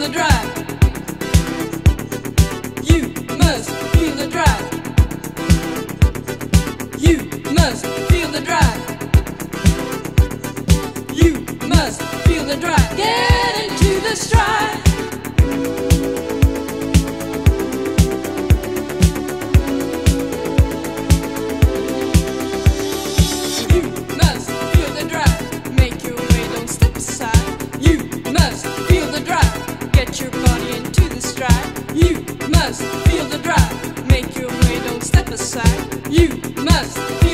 the drive. You must feel the drive. You must feel the drive. You must feel the drive. Get into the stride. You must feel the drive. Make your way, don't step aside. You must feel the drive. Get your body into the stride. You must feel the drive. Make your way, don't step aside. You must